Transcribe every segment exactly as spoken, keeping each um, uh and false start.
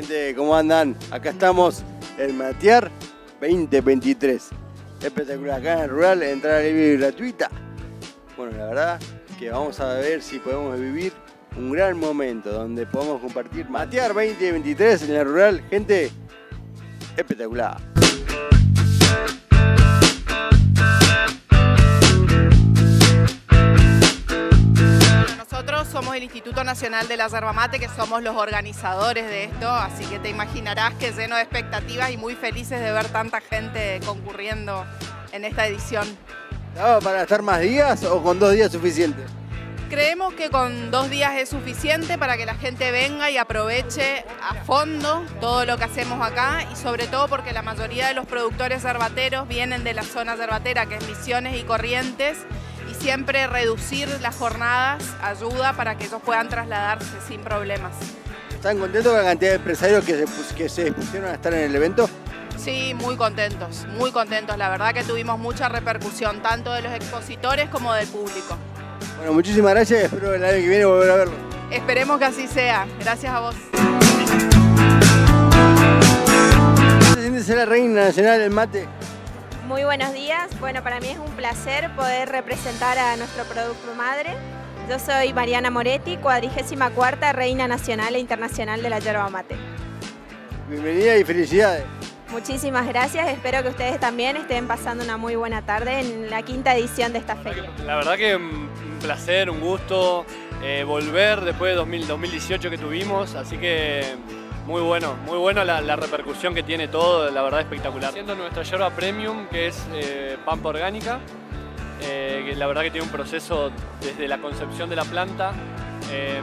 gente, ¿cómo andan? Acá estamos en Matear veinte veintitrés. Espectacular, acá en el rural, entrada libre y gratuita. Bueno, la verdad que vamos a ver si podemos vivir un gran momento donde podamos compartir Matear veinte veintitrés en el rural. Gente, espectacular. Nosotros somos el Instituto Nacional de la Yerba Mate, que somos los organizadores de esto, así que te imaginarás que lleno de expectativas y muy felices de ver tanta gente concurriendo en esta edición. ¿Estaba para estar más días o con dos días suficiente? Creemos que con dos días es suficiente para que la gente venga y aproveche a fondo todo lo que hacemos acá, y sobre todo porque la mayoría de los productores yerbateros vienen de la zona yerbatera, que es Misiones y Corrientes, y siempre reducir las jornadas ayuda para que ellos puedan trasladarse sin problemas. ¿Están contentos con la cantidad de empresarios que se, que se dispusieron a estar en el evento? Sí, muy contentos, muy contentos. La verdad que tuvimos mucha repercusión, tanto de los expositores como del público. Bueno, muchísimas gracias y espero el año que viene volver a verlo. Esperemos que así sea. Gracias a vos. ¿Cómo se siente ser la reina nacional del mate? Muy buenos días. Bueno, para mí es un placer poder representar a nuestro producto madre. Yo soy Mariana Moretti, cuadrigésima cuarta Reina Nacional e Internacional de la Yerba Mate. Bienvenida y felicidades. Muchísimas gracias. Espero que ustedes también estén pasando una muy buena tarde en la quinta edición de esta feria. La verdad que un placer, un gusto eh, volver después de dos mil, dos mil dieciocho que tuvimos, así que muy bueno, muy bueno la, la repercusión que tiene todo, la verdad espectacular. Siendo nuestra yerba premium, que es eh, pampa orgánica, eh, que la verdad que tiene un proceso desde la concepción de la planta. Eh,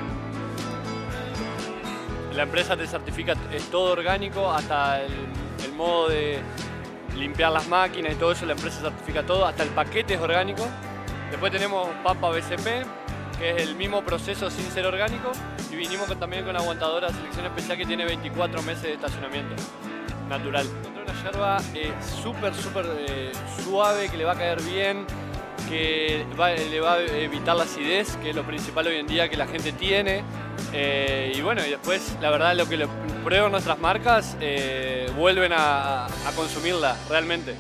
la empresa te certifica, es todo orgánico, hasta el, el modo de limpiar las máquinas y todo eso, la empresa certifica todo, hasta el paquete es orgánico. Después tenemos pampa B C P, que es el mismo proceso sin ser orgánico, y vinimos con, también con aguantadora selección especial que tiene veinticuatro meses de estacionamiento natural. Encontré una yerba eh, súper, súper eh, suave, que le va a caer bien, que va, le va a evitar la acidez, que es lo principal hoy en día que la gente tiene. Eh, y bueno, y después la verdad lo que lo prueban nuestras marcas, eh, vuelven a, a consumirla realmente.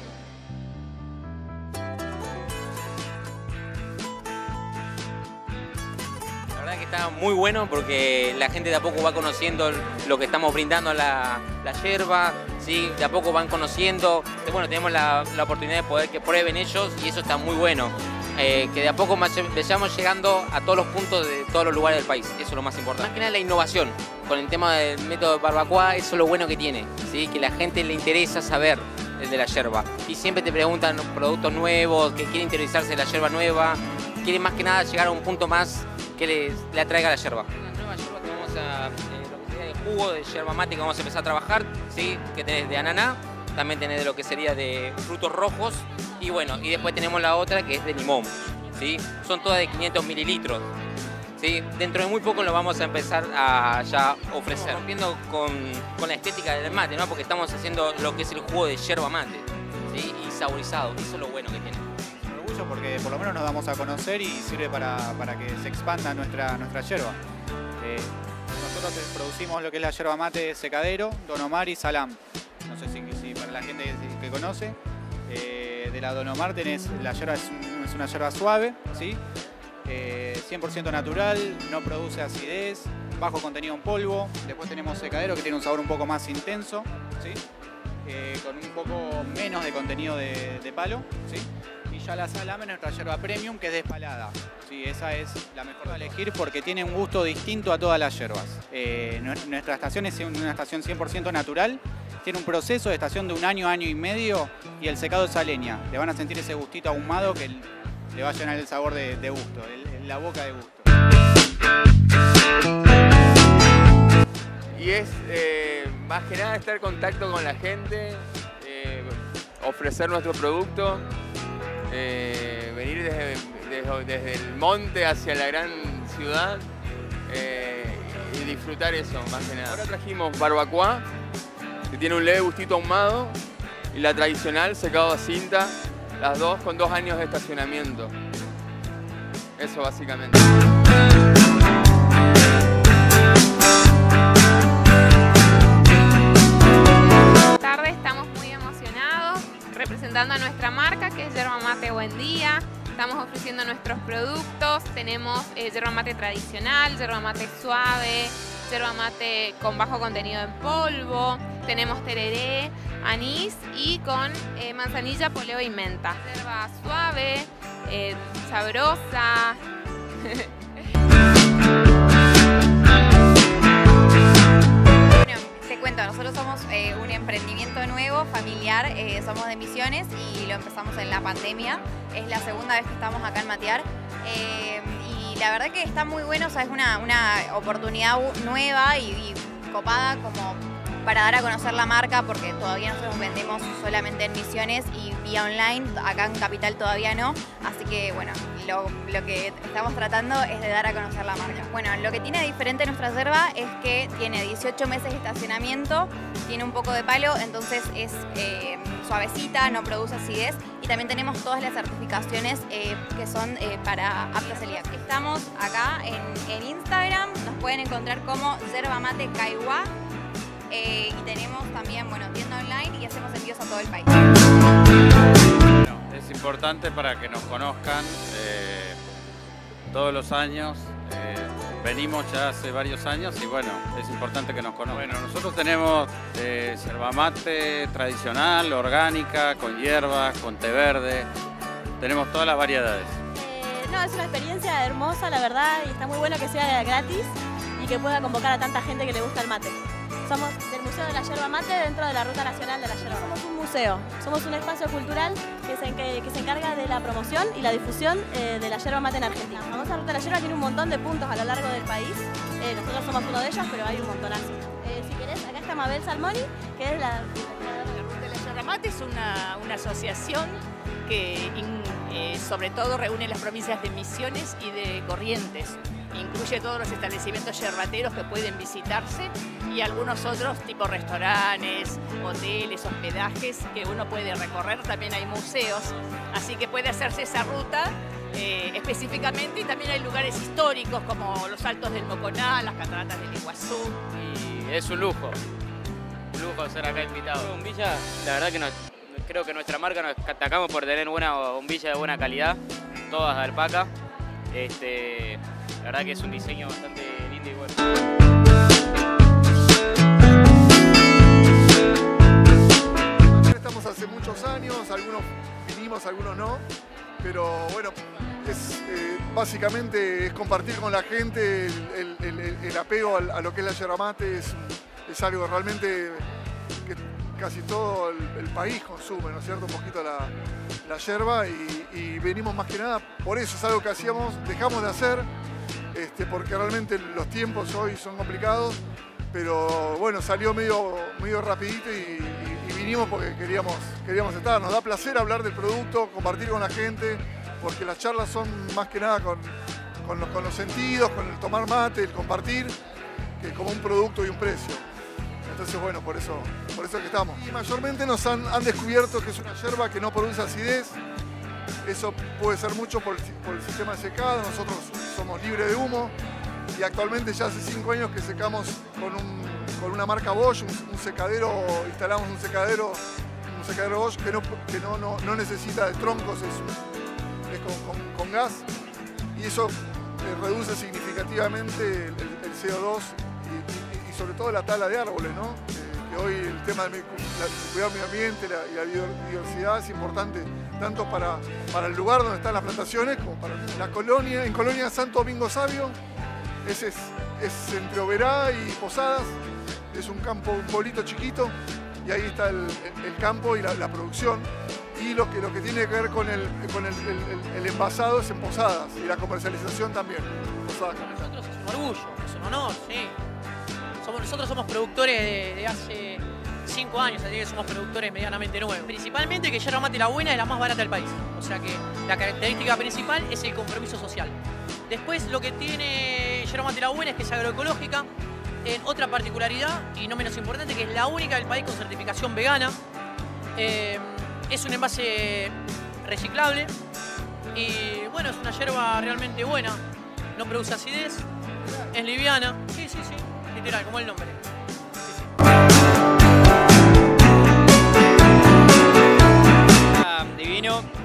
Está muy bueno porque la gente de a poco va conociendo lo que estamos brindando a la, la yerba, ¿sí? De a poco van conociendo, bueno, tenemos la, la oportunidad de poder que prueben ellos y eso está muy bueno, eh, que de a poco vayamos llegando a todos los puntos de todos los lugares del país, eso es lo más importante. Más que nada la innovación, con el tema del método de barbacoa, eso es lo bueno que tiene, ¿sí? Que la gente le interesa saber de la yerba y siempre te preguntan productos nuevos, que quieren interesarse de la yerba nueva, quieren más que nada llegar a un punto más que les, le atraiga la yerba. Una nueva yerba que vamos a, eh, lo que sería de jugo de yerba mate que vamos a empezar a trabajar, ¿sí? Que tenés de ananá, también tenés de lo que sería de frutos rojos y bueno, y después tenemos la otra que es de limón, ¿sí? Son todas de quinientos mililitros, ¿sí? Dentro de muy poco lo vamos a empezar a ya ofrecer, rompiendo con, con la estética del mate, ¿no? Porque estamos haciendo lo que es el jugo de yerba mate, ¿sí? Y saborizado, eso es lo bueno que tiene. Porque por lo menos nos damos a conocer y sirve para, para que se expanda nuestra, nuestra yerba. Eh, nosotros producimos lo que es la yerba mate secadero, Don Omar y Salam. No sé si, si para la gente que, que conoce, eh, de la Don Omar tenés, la yerba es, un, es una yerba suave, ¿sí? eh, cien por ciento natural, no produce acidez, bajo contenido en polvo. Después tenemos secadero que tiene un sabor un poco más intenso, ¿sí? eh, con un poco menos de contenido de, de palo, ¿sí? Y ya la Salam es nuestra yerba premium, que es despalada. Sí, esa es la mejor de elegir porque tiene un gusto distinto a todas las yerbas. Eh, nuestra estación es una estación cien por ciento natural, tiene un proceso de estación de un año, año y medio, y el secado es a leña. Le van a sentir ese gustito ahumado que le va a llenar el sabor de, de gusto, el, la boca de gusto. Y es eh, más que nada estar en contacto con la gente, eh, ofrecer nuestro producto. Eh, venir desde, desde, desde el monte hacia la gran ciudad eh, y disfrutar eso más que nada. Ahora trajimos barbacoa, que tiene un leve gustito ahumado, y la tradicional secado a cinta, las dos con dos años de estacionamiento. Eso básicamente. representando a nuestra marca, que es Yerba Mate Buen Día. Estamos ofreciendo nuestros productos. Tenemos eh, yerba mate tradicional, yerba mate suave, yerba mate con bajo contenido en polvo. Tenemos tereré, anís y con eh, manzanilla, poleo y menta. Yerba suave, eh, sabrosa. Te cuento, nosotros somos eh, un emprendimiento nuevo, familiar, eh, somos de Misiones y lo empezamos en la pandemia. Es la segunda vez que estamos acá en Matear eh, y la verdad que está muy bueno, o sea, es una, una oportunidad nueva y, y copada como para dar a conocer la marca, porque todavía nosotros vendemos solamente en Misiones y vía online, acá en Capital todavía no, así que bueno, lo, lo que estamos tratando es de dar a conocer la marca. Bueno, lo que tiene diferente nuestra yerba es que tiene dieciocho meses de estacionamiento, tiene un poco de palo, entonces es eh, suavecita, no produce acidez y también tenemos todas las certificaciones eh, que son eh, para apta celíaca. Estamos acá en, en Instagram, nos pueden encontrar como Yerba Mate Caiguá. Eh, y tenemos también, bueno, tienda online y hacemos envíos a todo el país. Bueno, es importante para que nos conozcan eh, todos los años. Eh, venimos ya hace varios años y bueno, es importante que nos conozcan. Bueno, nosotros tenemos eh, yerba mate tradicional, orgánica, con hierbas, con té verde. Tenemos todas las variedades. Eh, no, es una experiencia hermosa, la verdad, y está muy bueno que sea gratis y que pueda convocar a tanta gente que le gusta el mate. Somos del Museo de la Yerba Mate dentro de la Ruta Nacional de la Yerba. Somos un museo, somos un espacio cultural que se, que, que se encarga de la promoción y la difusión eh, de la yerba mate en Argentina. La famosa Ruta de la Yerba tiene un montón de puntos a lo largo del país. Eh, nosotros somos uno de ellos, pero hay un montonazo. Eh, si querés, acá está Mabel Salmoni, que es la... La Ruta de la Yerba Mate es una, una asociación que in, eh, sobre todo reúne las provincias de Misiones y de Corrientes. Incluye todos los establecimientos yerbateros que pueden visitarse y algunos otros tipo restaurantes, hoteles, hospedajes que uno puede recorrer. También hay museos, así que puede hacerse esa ruta eh, específicamente. Y también hay lugares históricos como los Altos del Moconá, las Cataratas del Iguazú. Y es un lujo, un lujo ser acá invitado. Bombilla, la verdad que no, creo que nuestra marca nos destacamos por tener una bombilla de buena calidad, todas de alpaca. Este, la verdad que es un diseño bastante lindo y bueno. Estamos hace muchos años, algunos vinimos, algunos no, pero bueno, es, eh, básicamente es compartir con la gente el, el, el, el apego a, a lo que es la yerba mate, es, es algo realmente que casi todo el, el país consume, ¿no es cierto? Un poquito la, la yerba y, y venimos más que nada por eso, es algo que hacíamos, dejamos de hacer, este, porque realmente los tiempos hoy son complicados, pero bueno, salió medio, medio rapidito y, y, y vinimos porque queríamos, queríamos estar. Nos da placer hablar del producto, compartir con la gente, porque las charlas son más que nada con, con, los, con los sentidos, con el tomar mate, el compartir, que como un producto y un precio. Entonces, bueno, por eso, por eso es que estamos. Y mayormente nos han, han descubierto que es una yerba que no produce acidez. Eso puede ser mucho por el, por el sistema de secado. Nosotros somos libres de humo y actualmente ya hace cinco años que secamos con, un, con una marca Bosch, un, un secadero, instalamos un secadero, un secadero Bosch que no, que no, no, no necesita de troncos, es, un, es con, con, con gas y eso eh, reduce significativamente el, el C O dos y, y, y sobre todo la tala de árboles, ¿no? Eh, que hoy el tema de cuidar el medio ambiente la, y la biodiversidad es importante tanto para, para el lugar donde están las plantaciones como para la colonia. En Colonia Santo Domingo Sabio, ese es, es entre Oberá y Posadas, es un campo, un pueblito chiquito y ahí está el, el, el campo y la, la producción. Y lo que, lo que tiene que ver con el, con el, el, el envasado es en Posadas y la comercialización también. Posadas. Para nosotros es un orgullo, es un honor, sí. Somos, nosotros somos productores de, de hace cinco años, así que somos productores medianamente nuevos. Principalmente que Yerba Mate La Buena es la más barata del país. O sea que la característica principal es el compromiso social. Después lo que tiene Yerba Mate La Buena es que es agroecológica. En otra particularidad, y no menos importante, que es la única del país con certificación vegana. Eh, es un envase reciclable y bueno, es una yerba realmente buena. No produce acidez, es liviana. Sí, sí, sí, literal, como el nombre.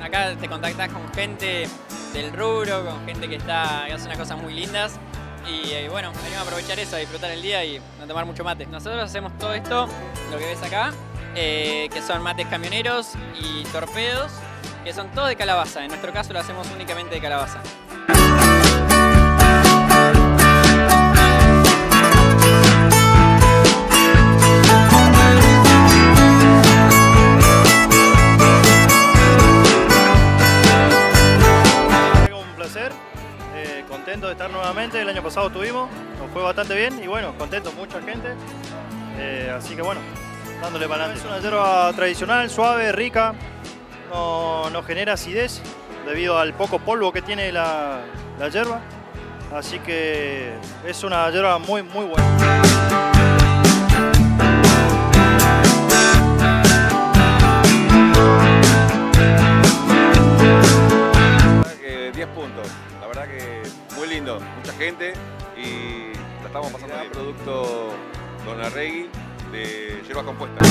acá te contactás con gente del rubro, con gente que, está, que hace unas cosas muy lindas. Y eh, bueno, venimos a aprovechar eso, a disfrutar el día y a tomar mucho mate. Nosotros hacemos todo esto, lo que ves acá, eh, que son mates camioneros y torpedos, que son todos de calabaza. En nuestro caso lo hacemos únicamente de calabaza. Contento de estar nuevamente, el año pasado estuvimos, nos fue bastante bien y bueno, contento, mucha gente, eh, así que bueno, dándole para adelante. Es una yerba tradicional, suave, rica, no, no genera acidez debido al poco polvo que tiene la, la yerba, así que es una yerba muy muy buena. diez puntos, la verdad que muy lindo, mucha gente y la estamos pasando bien. Producto Don Arregui de hierbas compuestas.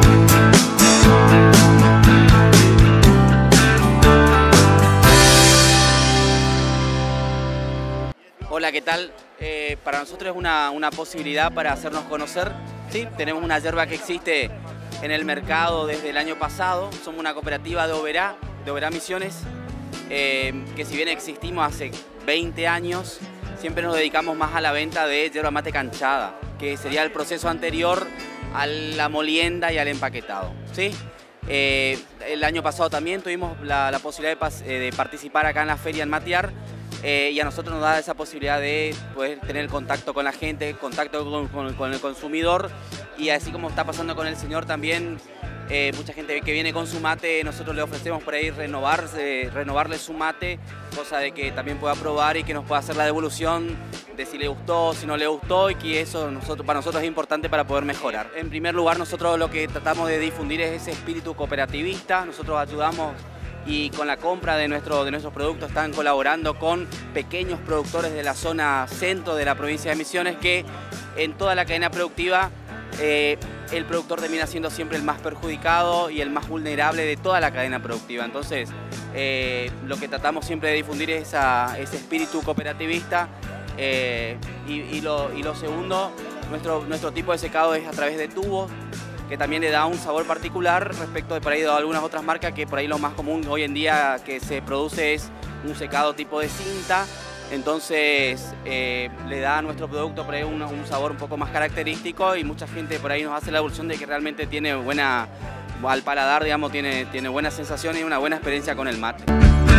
Hola, ¿qué tal? Eh, para nosotros es una, una posibilidad para hacernos conocer. ¿Sí? Tenemos una yerba que existe en el mercado desde el año pasado, somos una cooperativa de Oberá, de Oberá Misiones. Eh, que si bien existimos hace veinte años, siempre nos dedicamos más a la venta de yerba mate canchada, que sería el proceso anterior a la molienda y al empaquetado, ¿sí? Eh, el año pasado también tuvimos la, la posibilidad de, de participar acá en la feria en Matear, eh, y a nosotros nos da esa posibilidad de poder tener contacto con la gente, contacto con, con, con el consumidor, y así como está pasando con el señor también. Eh, mucha gente que viene con su mate, nosotros le ofrecemos por ahí renovarse, renovarle su mate, cosa de que también pueda probar y que nos pueda hacer la devolución de si le gustó, si no le gustó, y que eso nosotros, para nosotros es importante para poder mejorar. En primer lugar, nosotros lo que tratamos de difundir es ese espíritu cooperativista. Nosotros ayudamos y con la compra de, nuestro, de nuestros productos están colaborando con pequeños productores de la zona centro de la provincia de Misiones, que en toda la cadena productiva Eh, el productor termina siendo siempre el más perjudicado y el más vulnerable de toda la cadena productiva. Entonces, eh, lo que tratamos siempre de difundir es esa, ese espíritu cooperativista. Eh, y, y, lo, y lo segundo, nuestro, nuestro tipo de secado es a través de tubos, que también le da un sabor particular respecto de por ahí de algunas otras marcas, que por ahí lo más común hoy en día que se produce es un secado tipo de cinta. Entonces eh, le da a nuestro producto por ahí un, un sabor un poco más característico, y mucha gente por ahí nos hace la evolución de que realmente tiene buena, al paladar, digamos, tiene, tiene buena sensación y una buena experiencia con el mate.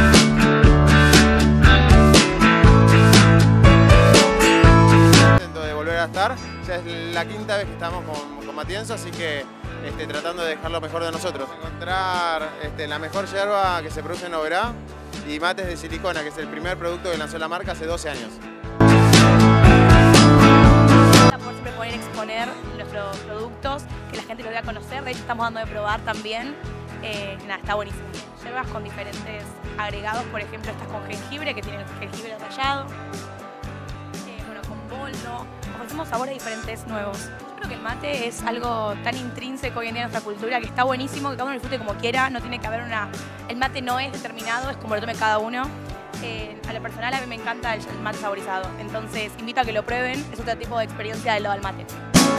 Intento de volver a estar, ya es la quinta vez que estamos con, con Matienzo, así que este, tratando de dejar lo mejor de nosotros. Encontrar este, la mejor yerba que se produce en Oberá y mates de silicona, que es el primer producto que lanzó la marca hace doce años. Por siempre poder exponer nuestros productos, que la gente lo vea a conocer, de hecho estamos dando de probar también, eh, nada, está buenísimo. Yerbas con diferentes agregados, por ejemplo estas con jengibre, que tienen jengibre rallado, eh, bueno, con boldo, ofrecemos sabores diferentes nuevos. Yo creo que el mate es algo tan intrínseco hoy en día en nuestra cultura que está buenísimo, que cada uno lo disfrute como quiera, no tiene que haber una... El mate no es determinado, es como lo tome cada uno. Eh, a lo personal a mí me encanta el, el mate saborizado, entonces invito a que lo prueben, es otro tipo de experiencia del lado del mate.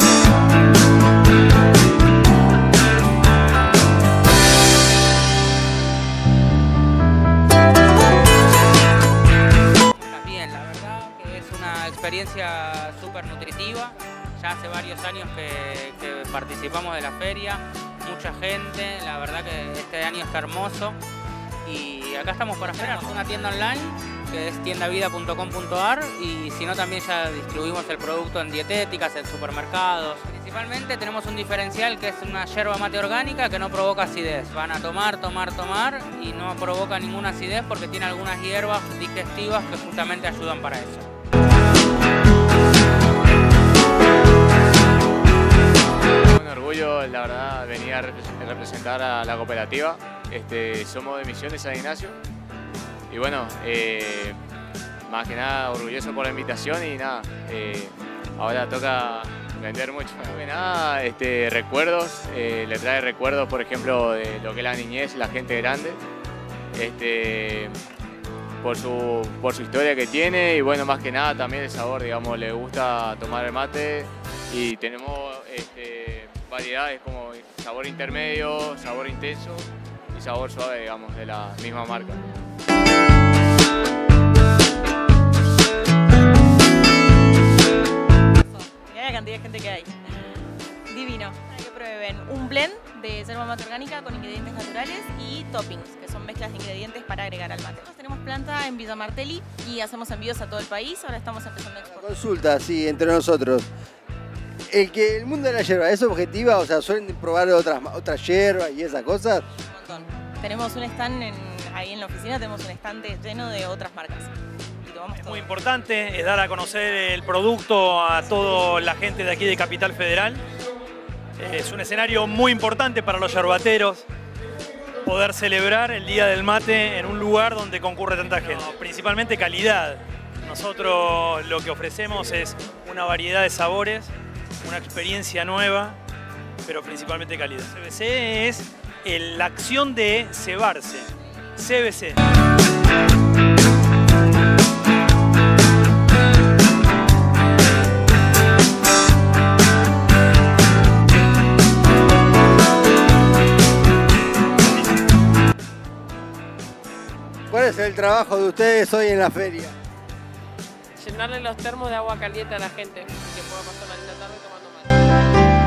También, la verdad que es una experiencia súper nutritiva. Ya hace varios años que, que participamos de la feria, mucha gente, la verdad que este año está hermoso y acá estamos para esperar. Una tienda online que es tienda vida punto com punto ar, y si no también ya distribuimos el producto en dietéticas, en supermercados. Principalmente tenemos un diferencial que es una yerba mate orgánica que no provoca acidez. Van a tomar, tomar, tomar y no provoca ninguna acidez porque tiene algunas hierbas digestivas que justamente ayudan para eso. Orgullo, la verdad, venir a representar a la cooperativa. Este, somos de Misiones San Ignacio y bueno, eh, más que nada orgulloso por la invitación y nada, eh, ahora toca vender mucho. Más que nada, este, recuerdos, eh, le trae recuerdos, por ejemplo, de lo que es la niñez, la gente grande este, por, su, por su historia que tiene y bueno, más que nada también el sabor, digamos, le gusta tomar el mate y tenemos este, variedades como sabor intermedio, sabor intenso y sabor suave, digamos, de la misma marca. Mirá la cantidad de gente que hay. Divino. Para que prueben un blend de yerba mate orgánica con ingredientes naturales y toppings, que son mezclas de ingredientes para agregar al mate. Nosotros tenemos planta en Villa Martelli y hacemos envíos a todo el país. Ahora estamos empezando a exportar. Consulta, sí, entre nosotros. El que el mundo de la yerba es objetiva, o sea, suelen probar otras, otras yerbas y esas cosas. Un montón. Tenemos un stand en, ahí en la oficina, tenemos un stand lleno de otras marcas. Es muy importante, es dar a conocer el producto a toda la gente de aquí de Capital Federal. Es un escenario muy importante para los yerbateros poder celebrar el Día del Mate en un lugar donde concurre tanta gente. Principalmente calidad. Nosotros lo que ofrecemos es una variedad de sabores, una experiencia nueva, pero principalmente calidad. C B C es el- la acción de cebarse. C B C. ¿Cuál es el trabajo de ustedes hoy en la feria? Llenarle los termos de agua caliente a la gente, que pueda pasar la linda tarde tomando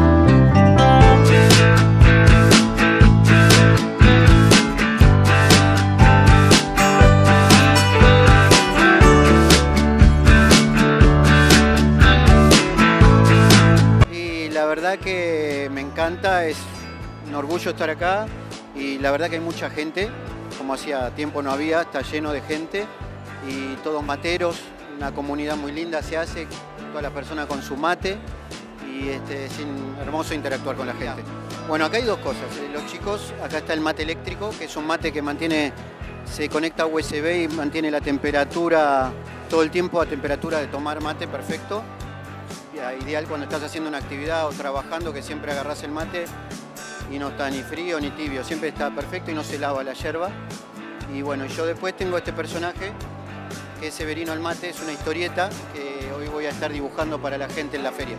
Y la verdad que me encanta, es un orgullo estar acá y la verdad que hay mucha gente, como hacía tiempo no había, está lleno de gente y todos materos, una comunidad muy linda se hace, todas las personas con su mate y este, es in- hermoso interactuar con la gente. Bueno, acá hay dos cosas, eh, los chicos, acá está el mate eléctrico, que es un mate que mantiene, se conecta a U S B y mantiene la temperatura todo el tiempo a temperatura de tomar mate perfecto. Ya, ideal cuando estás haciendo una actividad o trabajando, que siempre agarrás el mate y no está ni frío ni tibio, siempre está perfecto y no se lava la yerba. Y bueno, yo después tengo este personaje que es Severino el Mate, es una historieta que hoy voy a estar dibujando para la gente en la feria.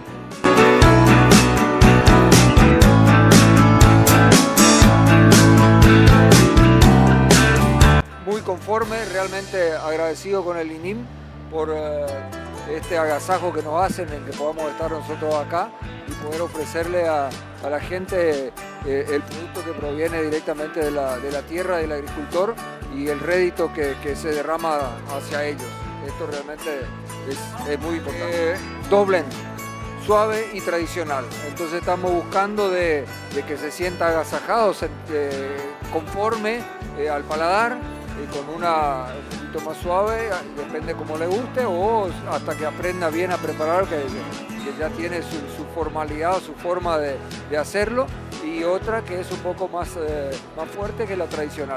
Muy conforme, realmente agradecido con el I N I M por eh, este agasajo que nos hacen en que podamos estar nosotros acá y poder ofrecerle a, a la gente eh, el producto que proviene directamente de la, de la tierra del agricultor y el rédito que, que se derrama hacia ellos. Esto realmente es, es muy importante. Eh, dos blend, suave y tradicional. Entonces estamos buscando de, de que se sienta agasajado, se, eh, conforme eh, al paladar, eh, con una un poquito más suave, depende como le guste, o hasta que aprenda bien a preparar, que, que ya tiene su, su formalidad, su forma de, de hacerlo, y otra que es un poco más, eh, más fuerte que la tradicional.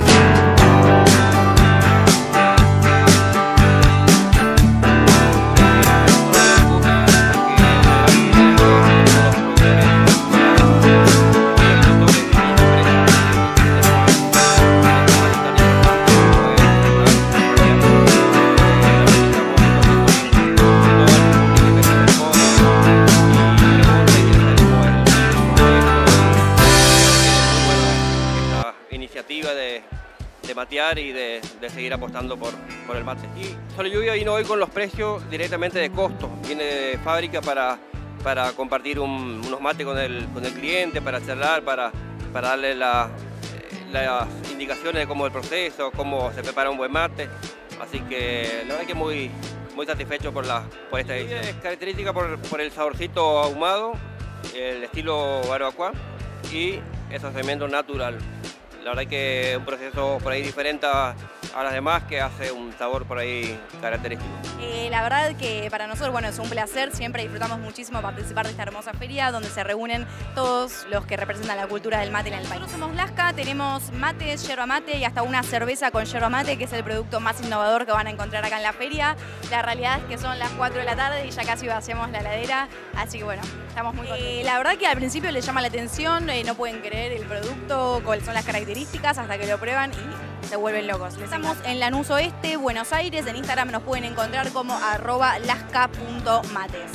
Iniciativa de, de matear y de, de seguir apostando por, por el mate. Y Sol y Lluvia vino hoy con los precios directamente de costo, viene de fábrica para, para compartir un, unos mates con el, con el cliente, para charlar, para, para darle la, las indicaciones de cómo es el proceso, cómo se prepara un buen mate, así que la verdad que muy, muy satisfecho por, la, por esta edición. Es característica por, por el saborcito ahumado, el estilo barbacoa y ese cemento natural. La verdad que es un proceso por ahí diferente a, a las demás que hace un sabor por ahí característico. Eh, la verdad que para nosotros, bueno, es un placer, siempre disfrutamos muchísimo participar de esta hermosa feria donde se reúnen todos los que representan la cultura del mate en el país. Nosotros somos Lasca, tenemos mates, yerba mate y hasta una cerveza con yerba mate, que es el producto más innovador que van a encontrar acá en la feria. La realidad es que son las cuatro de la tarde y ya casi vaciamos la heladera, así que bueno, estamos muy contentos. Eh, la verdad que al principio les llama la atención, eh, no pueden creer el producto, cuáles son las características, hasta que lo prueban y se vuelven locos. Estamos en Lanús Oeste, Buenos Aires. En Instagram nos pueden encontrar como arroba lasca punto mates.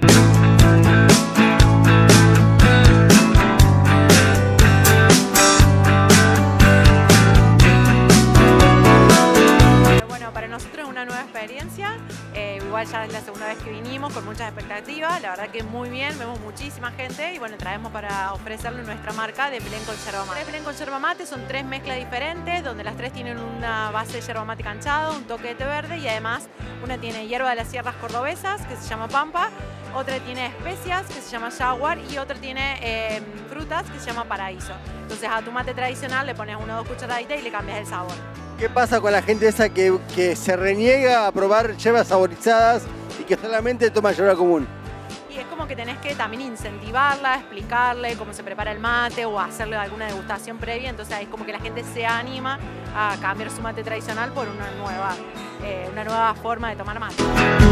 Bueno, para nosotros es una nueva experiencia. Eh, igual ya es la segunda vez que vinimos con muchas expectativas. La verdad que muy bien, vemos muchísima gente y bueno, traemos para ofrecerle nuestra marca de Belén con yerba mate. Belén con yerba mate son tres mezclas diferentes, donde las tres tienen una base de yerba mate canchado, un toque de té verde y además una tiene hierba de las sierras cordobesas, que se llama pampa, otra tiene especias, que se llama jaguar, y otra tiene eh, frutas, que se llama paraíso. Entonces a tu mate tradicional le pones una o dos cucharaditas y le cambias el sabor. ¿Qué pasa con la gente esa que, que se reniega a probar yerbas saborizadas y que solamente toma yerba común? Y es como que tenés que también incentivarla, explicarle cómo se prepara el mate o hacerle alguna degustación previa, entonces es como que la gente se anima a cambiar su mate tradicional por una nueva, eh, una nueva forma de tomar mate.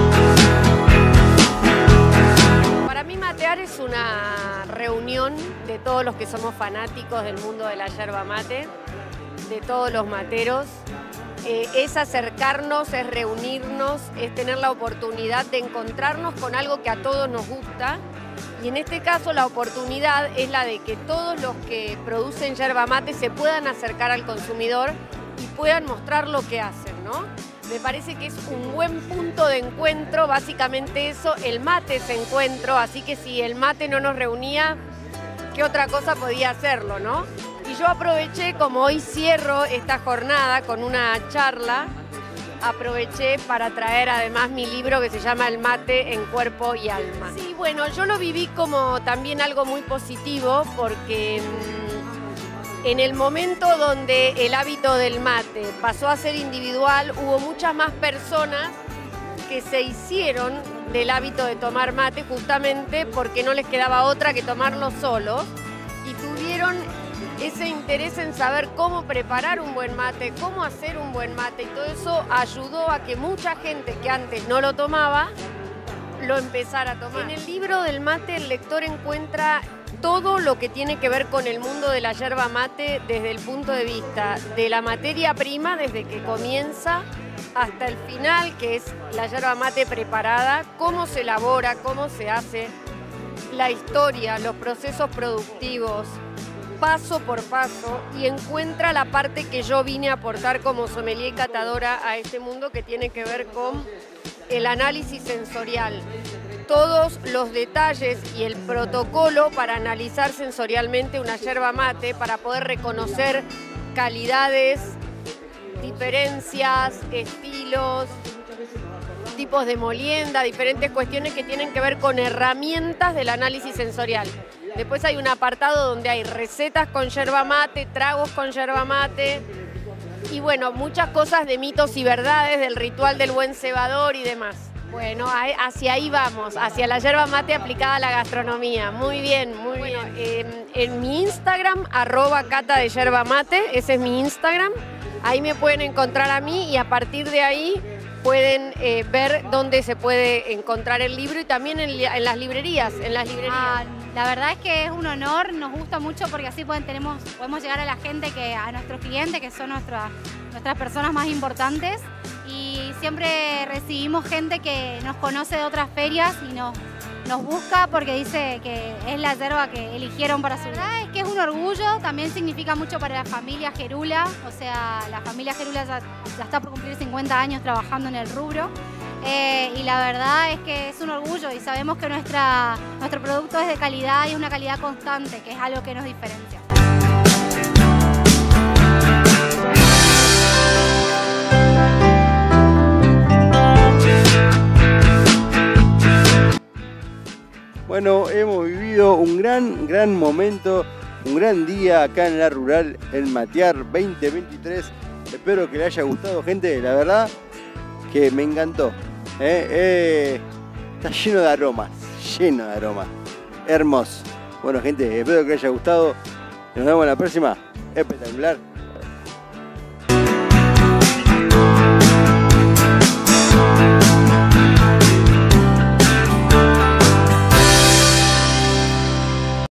Para mí matear es una reunión de todos los que somos fanáticos del mundo de la yerba mate, de todos los materos. Eh, es acercarnos, es reunirnos, es tener la oportunidad de encontrarnos con algo que a todos nos gusta. Y en este caso la oportunidad es la de que todos los que producen yerba mate se puedan acercar al consumidor y puedan mostrar lo que hacen, ¿no? Me parece que es un buen punto de encuentro, básicamente eso, el mate es encuentro, así que si el mate no nos reunía, ¿qué otra cosa podía hacerlo, no? Y yo aproveché, como hoy cierro esta jornada con una charla, aproveché para traer además mi libro que se llama El mate en cuerpo y alma. Sí, bueno, yo lo viví como también algo muy positivo porque mmm, en el momento donde el hábito del mate pasó a ser individual, hubo muchas más personas que se hicieron del hábito de tomar mate justamente porque no les quedaba otra que tomarlo solos y tuvieron ese interés en saber cómo preparar un buen mate, cómo hacer un buen mate y todo eso ayudó a que mucha gente que antes no lo tomaba, lo empezara a tomar. En el libro del mate el lector encuentra todo lo que tiene que ver con el mundo de la yerba mate desde el punto de vista de la materia prima, desde que comienza hasta el final, que es la yerba mate preparada, cómo se elabora, cómo se hace, la historia, los procesos productivos, paso por paso, y encuentra la parte que yo vine a aportar como sommelier y catadora a este mundo, que tiene que ver con el análisis sensorial. Todos los detalles y el protocolo para analizar sensorialmente una yerba mate, para poder reconocer calidades, diferencias, estilos, tipos de molienda, diferentes cuestiones que tienen que ver con herramientas del análisis sensorial. Después hay un apartado donde hay recetas con yerba mate, tragos con yerba mate y bueno, muchas cosas de mitos y verdades, del ritual del buen cebador y demás. Bueno, hacia ahí vamos, hacia la yerba mate aplicada a la gastronomía. Muy bien, muy bueno, bien. Eh, en mi Instagram, arroba cata de yerba mate, ese es mi Instagram. Ahí me pueden encontrar a mí y a partir de ahí pueden eh, ver dónde se puede encontrar el libro y también en, en las librerías. En las librerías. Ah, la verdad es que es un honor, nos gusta mucho porque así pueden, tenemos, podemos llegar a la gente, que a nuestros clientes, que son nuestras, nuestras personas más importantes. Y siempre recibimos gente que nos conoce de otras ferias y nos, nos busca porque dice que es la yerba que eligieron para su vida. La verdad es que es un orgullo, también significa mucho para la familia Gerula, o sea, la familia Gerula ya, ya está por cumplir cincuenta años trabajando en el rubro. Eh, y la verdad es que es un orgullo y sabemos que nuestra, nuestro producto es de calidad y es una calidad constante, que es algo que nos diferencia. Bueno, hemos vivido un gran, gran momento, un gran día acá en La Rural, el Matear veinte veintitrés. Espero que le haya gustado, gente. La verdad que me encantó. ¿eh? Eh, está lleno de aromas, lleno de aromas. Hermoso. Bueno, gente, espero que les haya gustado. Nos vemos en la próxima. Espectacular.